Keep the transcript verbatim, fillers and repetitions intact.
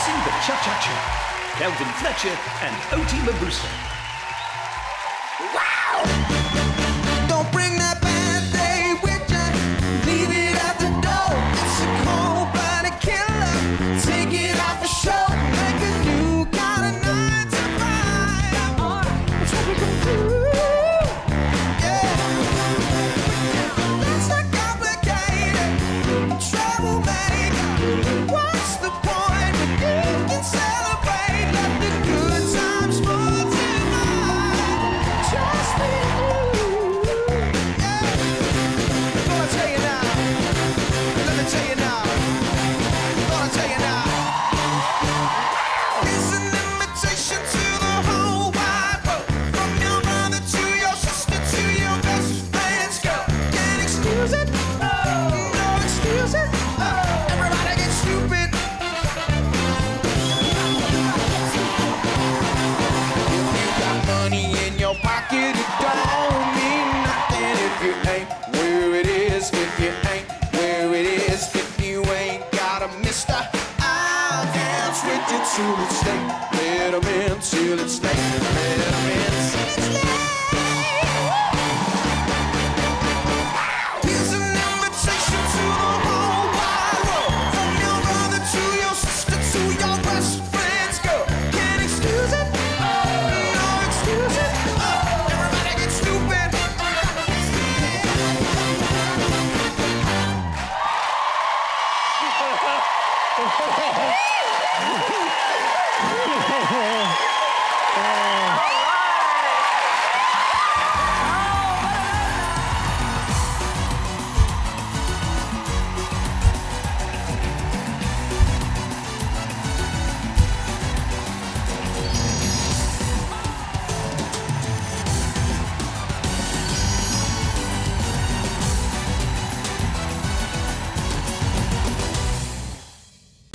dancing the cha-cha-cha. Kelvin Fletcher and Mabuse. Wow! Don't bring that bad day with ya. Leave it at the door. It's a cold-blooded killer. Take it off the show. Like a new kind of nine to five. It's what we can do. Yeah. That's not complicated. Troublemaker. What's the point when you can celebrate? Let the good times roll tonight. Just be you. Yeah. Gonna tell you now. Let me tell you now. Gonna tell you now. It's an invitation to the whole wide world. From your brother to your sister to your best friend's girl. Can't excuse it. No excuse it. Everybody gets stupid. If you got money in your pocket, it don't mean nothing if you ain't where it is. If you ain't where it is, if you ain't got a mister, I'll dance with you till it's late. Let 'em in till it's late. Let 'em in till it's late. Here's an invitation to the whole wide world. From your brother to your sister to your best friend's girl. Can't excuse it. No excuse it. Everybody gets stupid. Oh.